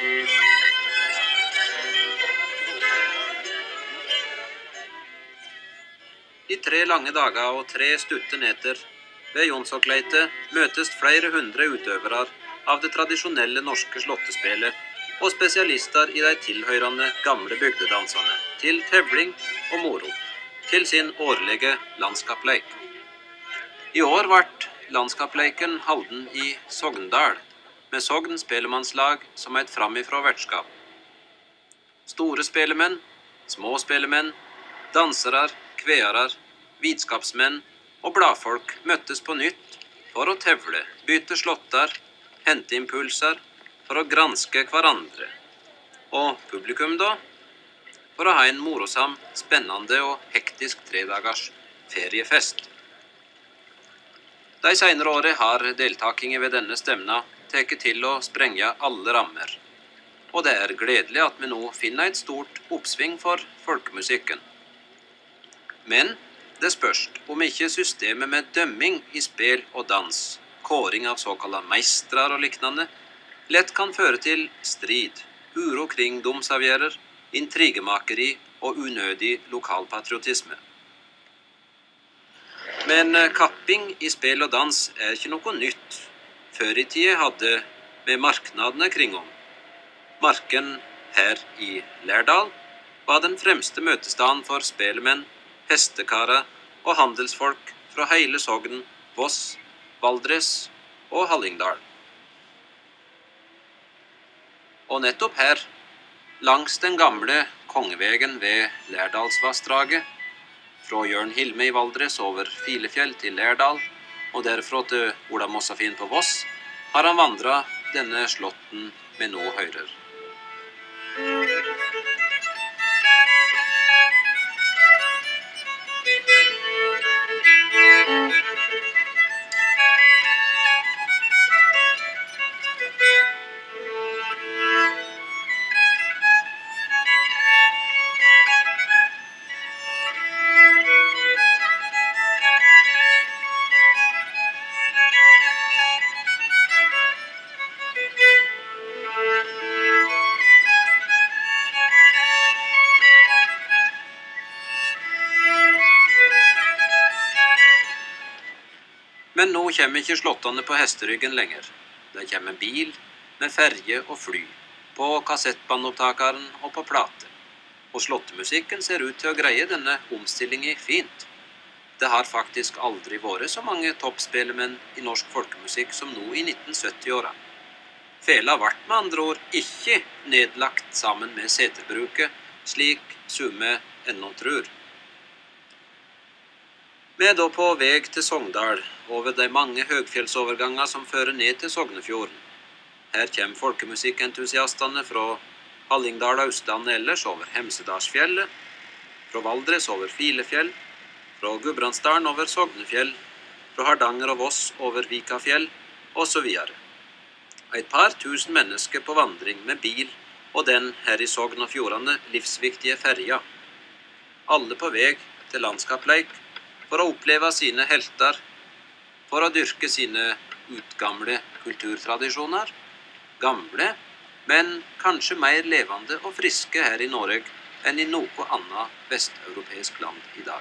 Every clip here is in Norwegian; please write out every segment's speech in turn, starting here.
I 3 lange dager og 3 stutte netter ved Jonsokleitet møtes flere hundre utøvere av det tradisjonelle norske slåttespillet og spesialister i de tilhørende gamle bygdedansene til tevling og moro, til sin årlige landskapleik. I år ble landskapleiken holden i Sogndal, med Sogn spelemannslag som et framifrå vertskap. Store spelemenn, små spelemenn, dansere, kvearar, vitskapsmenn og bladfolk møttes på nytt for å tevle, bytte slåttar, hente impulser, for å granske hverandre. Og publikum da? For å ha en morosam, spennende og hektisk 3 dagers feriefest. De senere året har deltakingen ved denne stemna teket til å sprenge alle rammer. Og det er gledelig at vi nå finner et stort oppsving for folkemusikken. Men det spørs om ikke systemet med dømming i spil og dans, kåring av såkalte meistrar og liknande, lett kan føre til strid, uro kring domsavgjerer, intrigemakeri og unødig lokalpatriotisme. Men kapping i spil og dans er ikke noe nytt. Før i tida hadde vi marknadene kringom. Marken her i Lærdal var den fremste møtestaden for spelemenn, hestekarer og handelsfolk fra hele Sogn, Voss, Valdres og Hallingdal. Og nettopp her, langs den gamle kongevegen ved Lærdalsvassdraget, fra Jørn Hilme i Valdres over Filefjell til Lærdal, og derfra til Ola Mossafin på Voss, har han vandret denne slåtten vi nå hører. Men nå kommer ikke slåttene på hesteryggen lenger. Det kommer bil med ferje og fly, på kassettbandopptakeren og på plate. Og slåttemusikken ser ut til å greie denne omstillingen fint. Det har faktisk aldri vært så mange toppspelemenn i norsk folkemusikk som nå i 1970-åra. Fela ble med andre ord ikke nedlagt sammen med seterbruket, slik summe ennå tror. Vi er da på veg til Sogndal, over de mange høgfjellsoverganger som fører ned til Sognefjorden. Her kommer folkemusikkentusiastene fra Hallingdal og Østlandet ellers over Hemsedalsfjellet, fra Valdres over Filefjell, fra Gudbrandsdalen over Sognefjell, fra Hardanger og Voss over Vikafjell, og så videre. Et par tusen mennesker på vandring med bil og den her i Sogn og Fjordane livsviktige ferja. Alle på veg til landskapleik, for å oppleve sine helter, for å dyrke sine utgamle kulturtradisjoner, gamle, men kanskje mer levende og friske her i Norge enn i noe annet vesteuropeisk land i dag.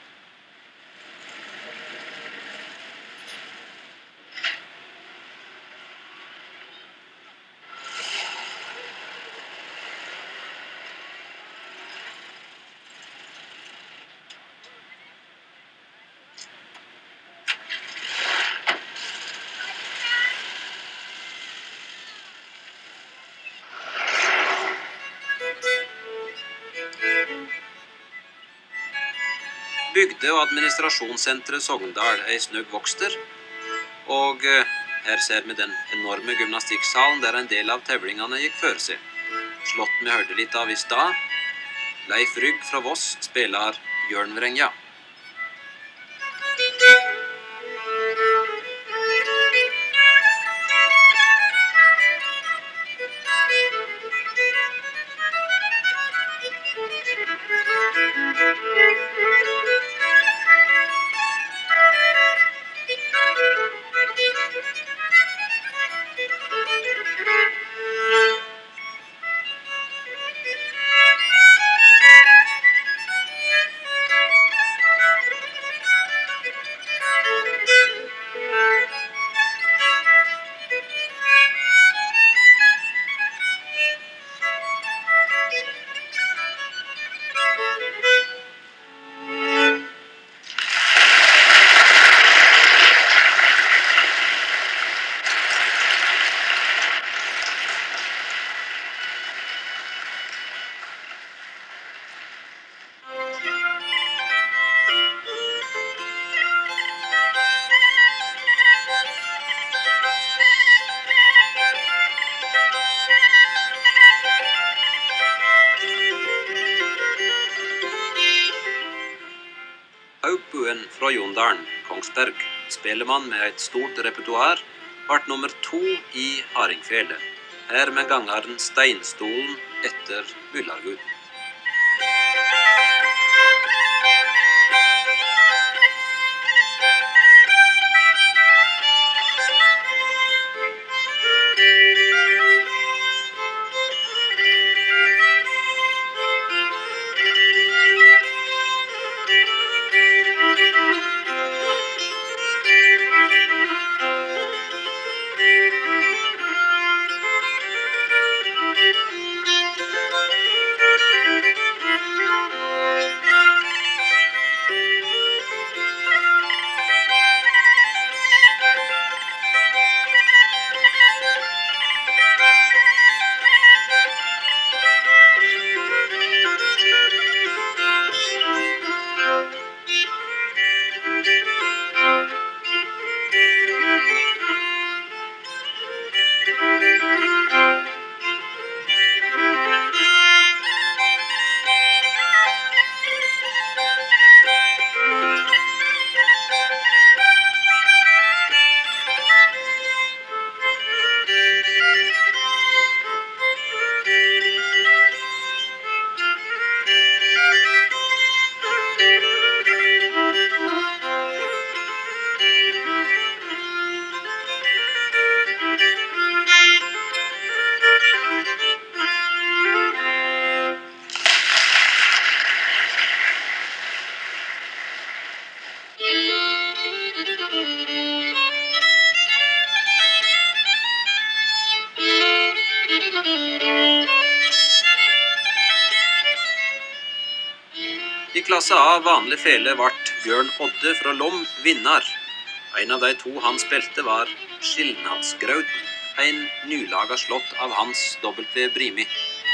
Bygde- og administrasjonssentret Sogndal er snøgg vokster, og her ser vi den enorme gymnastikksalen der en del av tevlingene gikk før seg. Slåtten vi hørte litt av i stad. Leif Rygg fra Voss spiller Jørnvrenja. fra Jondalen, Kongsberg, spelemann med et stort repertoar, ble nummer 2 i Hardingfele, her med gangaren Steinstolen etter Myllarguden. I klasse A vanlig fele ble Bjørn Odde fra Lom vinner. En av de 2 han spilte var Skilnadsgrauten, en nylaga slått av Hans W. Brimi.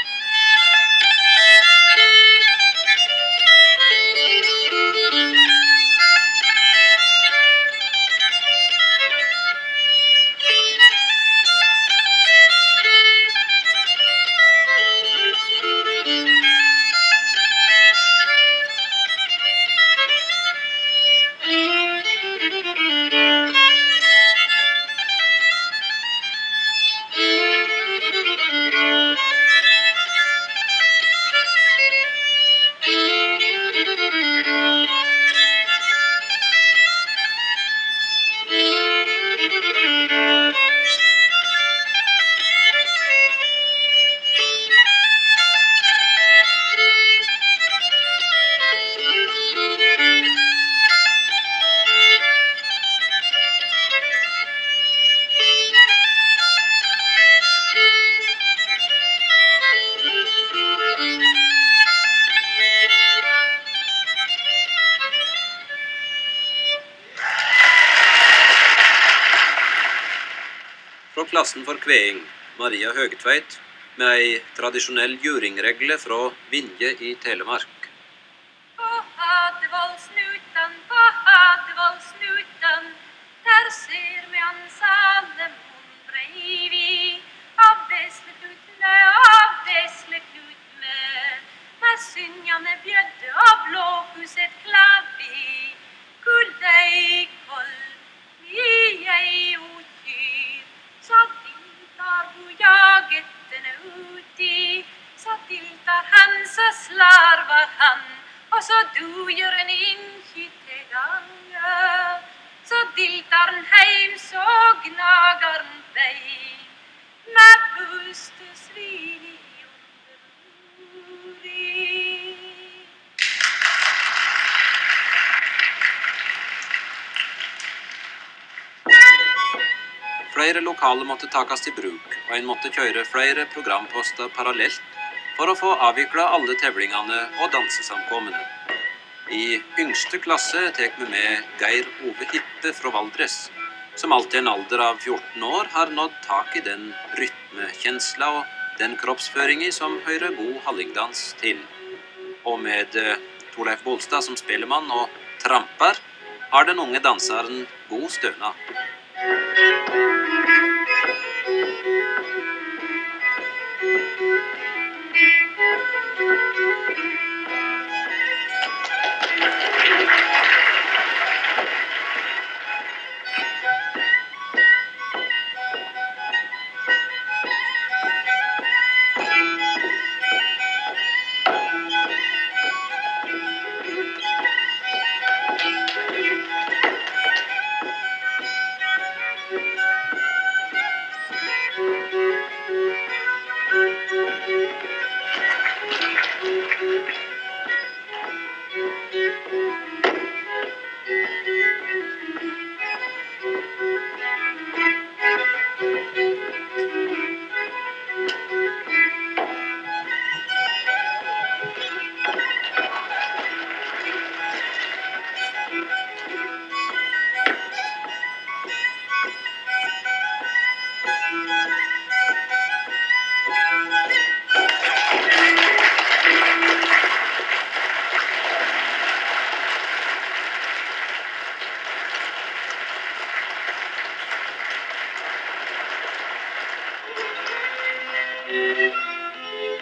Fra klassen for kveing, Maria Høgetveit, med ei tradisjonell juringregle fra Vinje i Telemark. På Hadevollsnuten, der ser vi han Salomon Breivi. Av vesle klutene, med synjane bjødde og blåhuset klavi. Gullei koll, i ei utyr, så diltar hun jagettene uti. Så diltar han, så slarvar han, og så duger en innkjytte ganger. Så diltar han heim, så gnagar han bein, med buste svin i underuri. Flere lokale måtte takast i bruk, og en måtte kjøre flere programposter parallelt for å få avvikla alle tevlingene og dansesamkommene. I yngste klasse tek vi med Geir Ove Hippe fra Valdres, som alt i en alder av 14 år har nådd tak i den rytmekjensla og den kroppsføringi som hører god hallingdans til. Og med Torleif Bolstad som spillemann og tramper, har den unge danseren god stønad.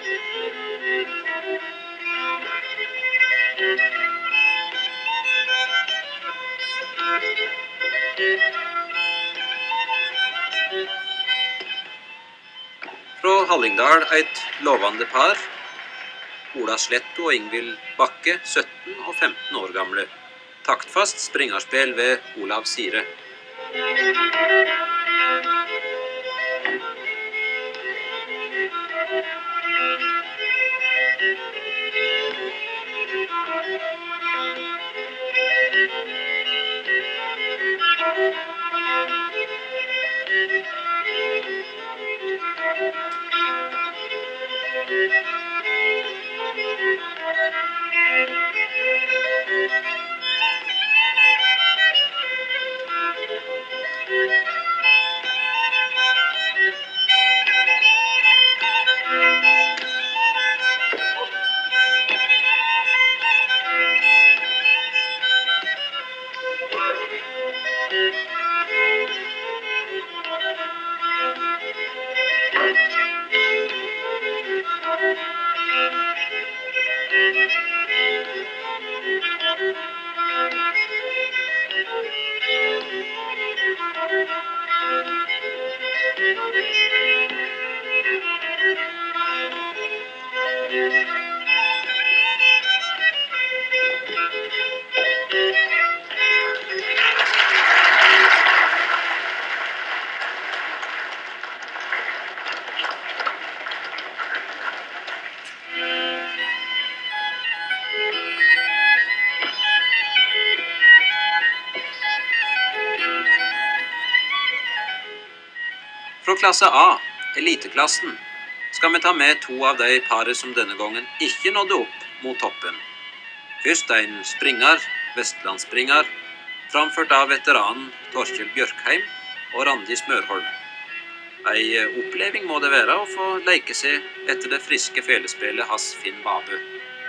Fra Hallingdal et lovende par, Ola Sletto og Ingvild Bakke, 17 og 15 år gamle. Taktfast springerspill ved Olav Sire. Fra klasse A, eliteklassen, skal vi ta med to av de paret som denne gangen ikke nådde opp mot toppen. Først en springer, Vestlandsspringer, framført av veteranen Torkjell Bjørkheim og Randi Smørholm. Ei oppleving må det være å få leke seg etter det friske felespillet hans Finn Babø.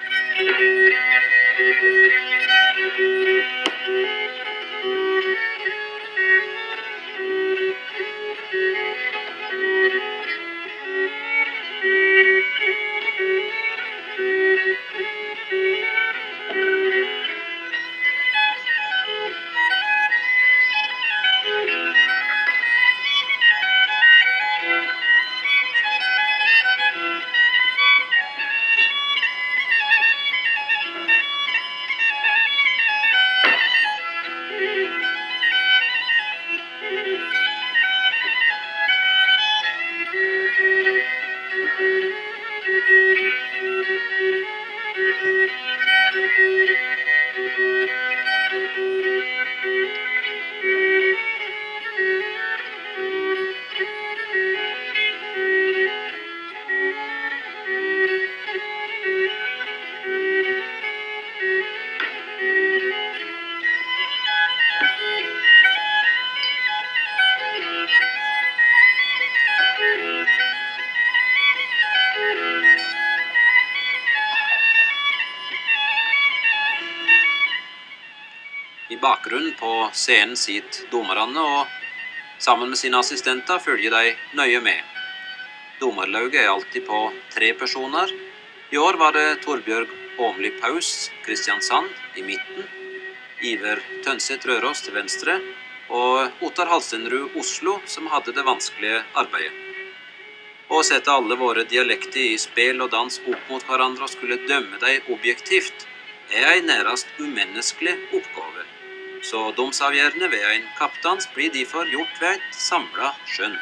I bakgrunnen på scenen sitter dommerne, og sammen med sine assistenter følger de nøye med. Dommerlauget er alltid på 3 personer. I år var det Torbjørg Åmli Paus, Kristiansand, i midten, Iver Tønseth Røros til venstre, og Ottar Halstenrud Oslo, som hadde det vanskelige arbeidet. Å sette alle våre dialekter i spill og dans opp mot hverandre og skulle dømme dem objektivt, er en nærmest umenneskelig oppgave. Så domsavgjørende ved en kaptans blir derfor gjort ved et samlet skjønn.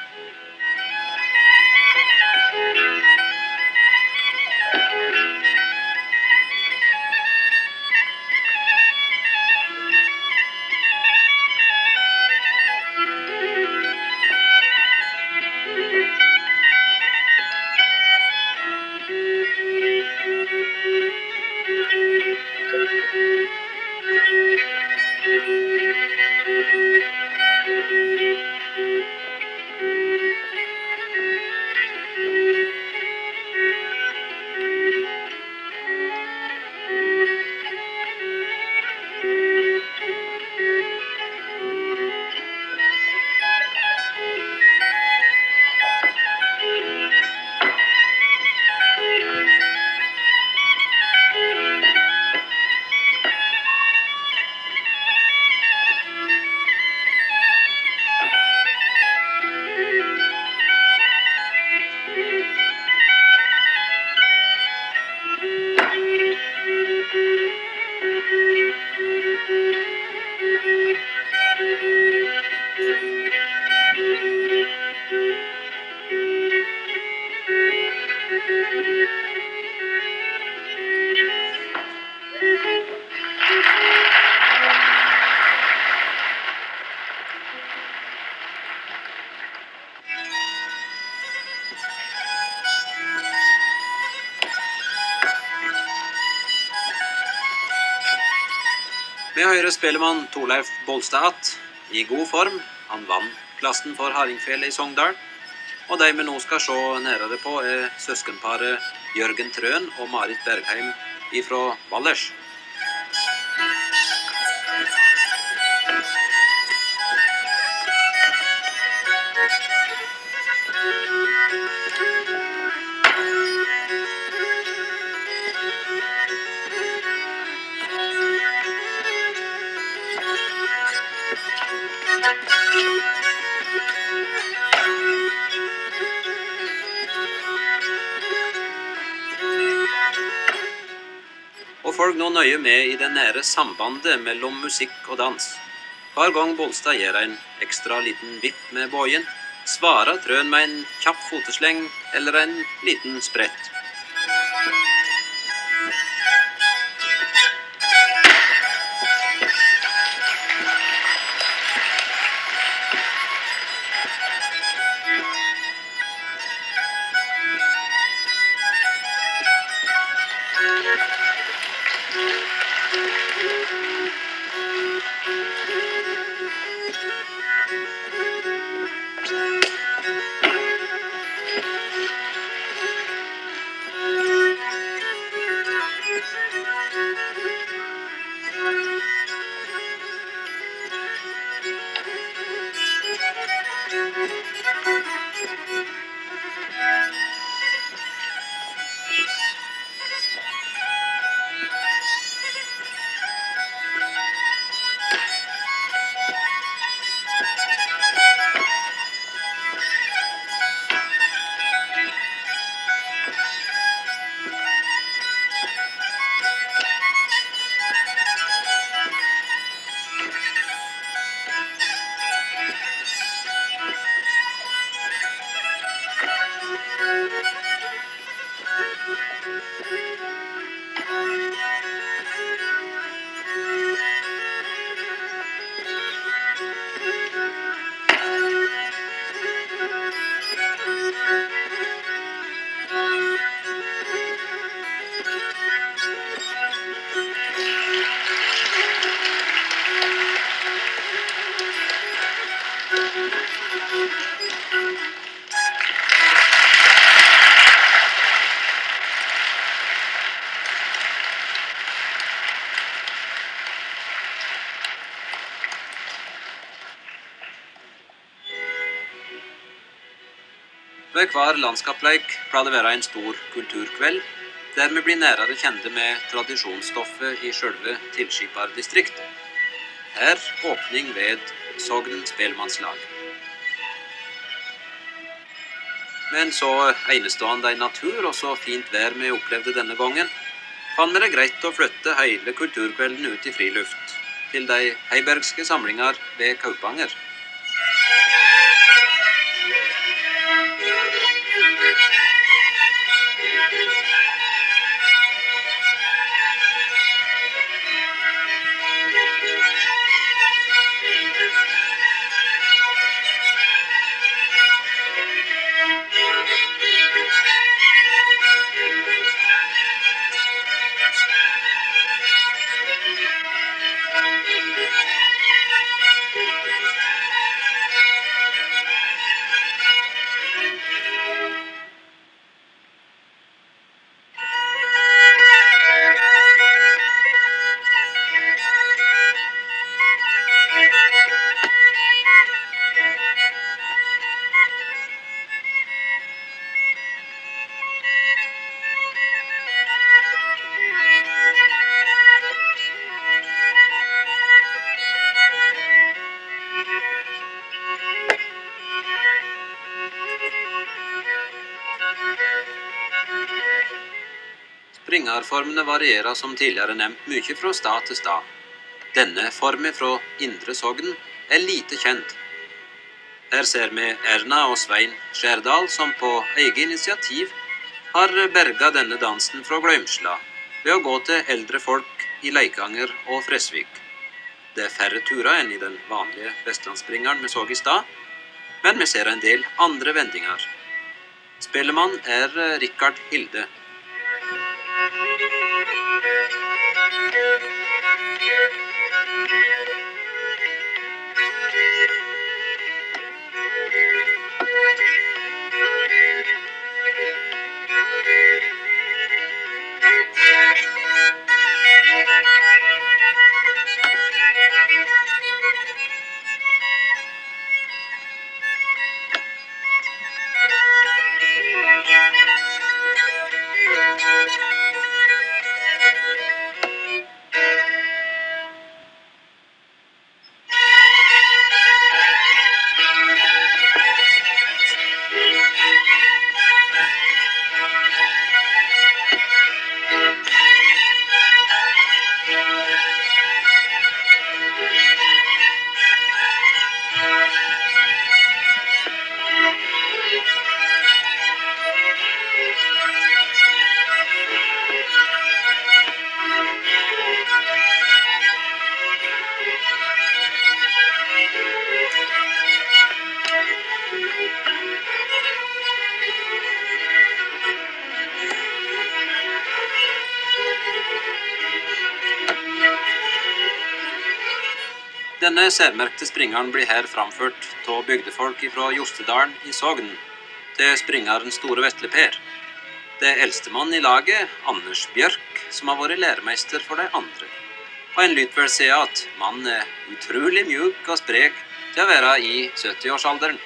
Vi hører spillemann Torleif Bolstad att, i god form. Han vann klassen for Hardingfele i Sogndal. Og de vi nå skal se nærere på søskenparet Jørgen Trøen og Marit Bergheim ifra Valdres. Og følg nå nøye med i det nære sambandet mellom musikk og dans. Hver gang Bolstad gjør en ekstra liten vipp med bøyen, svarer Trøen med en kjapp fotesleng eller en liten sprett. Ved hver landskapleik pleier det være en stor kulturkveld, der vi blir nærere kjente med tradisjonsstoffet i selve tilskipardistriktet. Her åpning ved Sogn Spelmannslag. Men så enestående en natur og så fint vær vi opplevde denne gangen, fant vi det greit å flytte hele kulturkvelden ut i friluft, til de heibergske samlinger ved Kaupanger. Springarformene varierer som tidligere nevnt mye fra stad til stad. Denne formen fra Indre Sogn lite kjent. Her ser vi Erna og Svein Skjærdal som på eget initiativ har berga denne dansen fra gløymsla ved å gå til eldre folk i Leikanger og Fresvik. Det færre turer enn i den vanlige vestlandsspringeren vi så i stad, men vi ser en del andre vendinger. Spellemann Rikard Hilde. Denne særmerkte springeren blir her framført av bygdefolk fra Jostedalen i Sogn til springeren Store Vetle Per. Det er eldstemann i laget, Anders Bjørk, som har vært læremeister for de andre. Og en lyt vel se at mannen er utrolig mjuk og sprek til å være i 70-årsalderen.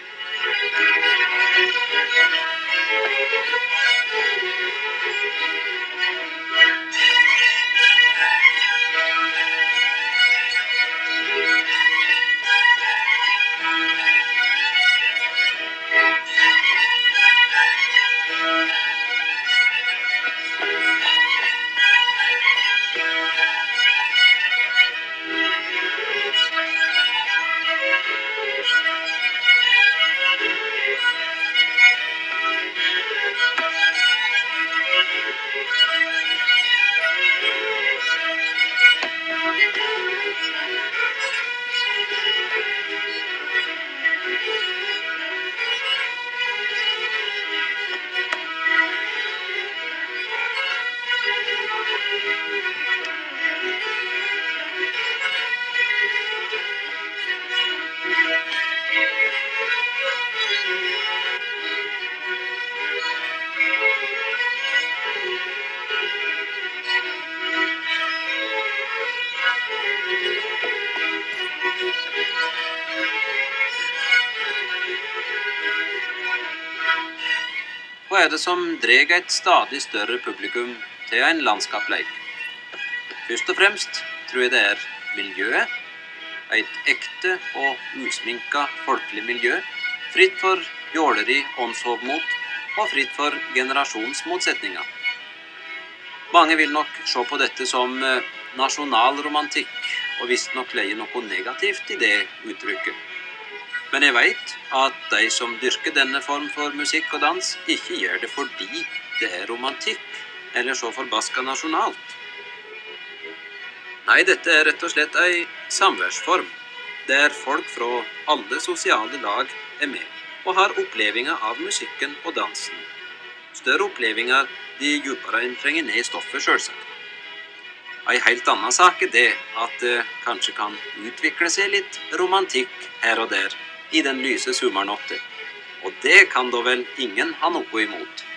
Hva er det som dreg et stadig større publikum til en landskapleik? Først og fremst tror jeg det er miljøet. Et ekte og usminka folkelig miljø, fritt for jåleri, åndshovmot og fritt for generasjonsmotsetninger. Mange vil nok se på dette som nasjonalromantikk, og visstnok legge noe negativt i det uttrykket. Men jeg vet at de som dyrker denne form for musikk og dans, ikke gjør det fordi det er romantikk, eller så forbaska nasjonalt. Nei, dette er rett og slett ei samværsform, der folk fra alle sosiale lag er med, og har opplevelser av musikken og dansen. Større opplevelser de djupere en trenger ned i stoffet, selvsagt. Ei helt annen sak er det at det kanskje kan utvikle seg litt romantikk her og der i den lyse sommernatta, og det kan da vel ingen ha noe imot.